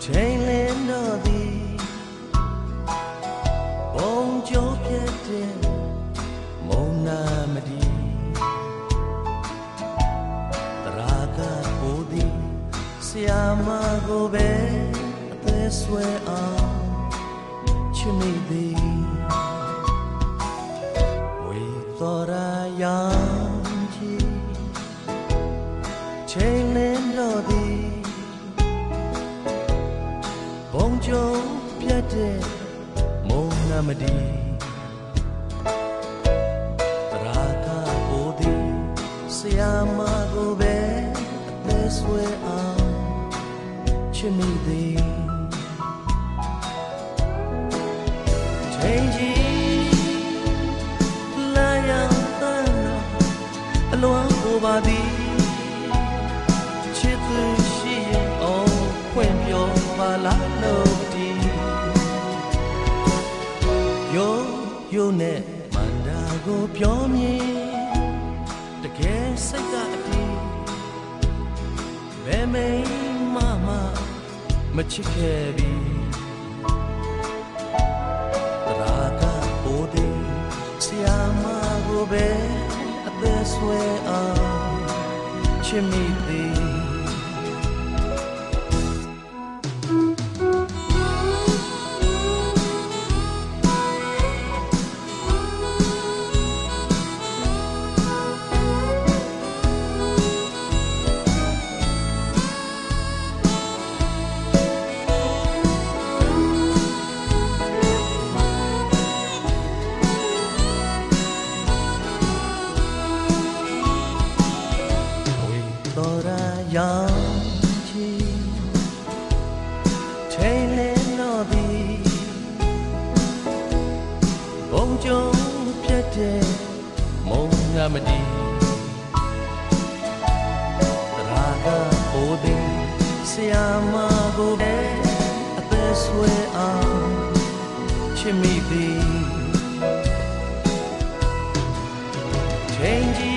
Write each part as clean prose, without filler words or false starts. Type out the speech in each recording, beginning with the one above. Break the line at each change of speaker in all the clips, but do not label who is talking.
ချိန်လင်းတော့သည်ဘုံကျိုးပြည့်တဲ့မုံနာမဒီတရာကကိုသည်ဆရာမကိုပဲအသက်ဆွဲအောင်ချစ်မိသည်ဝေတော်ရာယောင်ကြီးချိန်လင်းတော့သည်ဘုံကျုံပြတ်တဲ့မုံနာမဒီတရာကကိုသည်ဆရာမကိုပဲအသက်ဆွဲအောင်ချစ်မိသည်ချိန်ကြီးလာရောက်သမ်းတော့အလွန်ကိုပါသည်ချစ်သူရှိရင်အောင်ဖွင့်ပြောပါလားလို့ဒီယိုနဲ့မန္တာကိုပြောမြင်တကယ်စိတ်ကအတီးဘယ်မိမမချစ်ခဲ့ပြီတရာကပိုသည်ဆရာမကိုပဲအသက်ဆွဲအောင်ချစ်မိသည်ယောင်ကြီးချိန်လင်းတော့သည်ဘုံကျုံပြတ်တဲ့မုံနာမဒီတရာကပိုသည်ဆရာမကိုပဲအသက်ဆွဲအောင်ချစ်မိသည်ချိန်ကြီး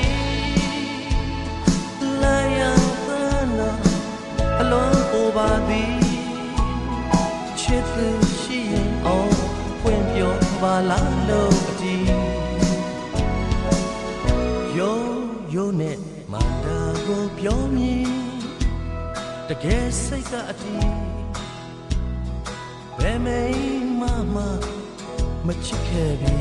ပါသည်ချစ်သူရှိရင်အောင်ဖွင့်ပြောပါလားလို့အတီးယိုနဲ့မန္တာကိုပြောမြင်တကယ်စိတ်ကအတီးဘယ်မိမမချစ်ခဲ့ပြီ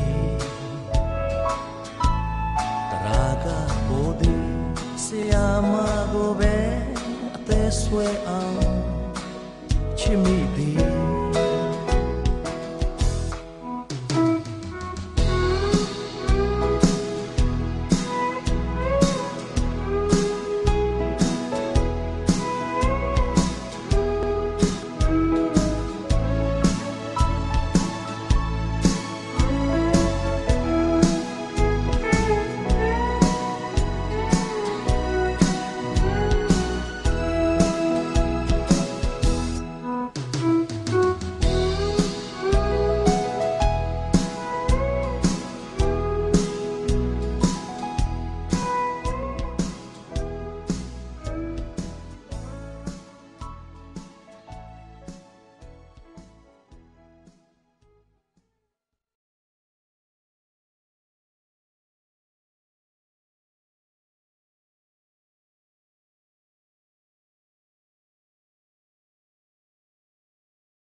တရာကပိုသည်ဆရာမကိုပဲအသက်ဆွဲအောင်ချစ်မိသည်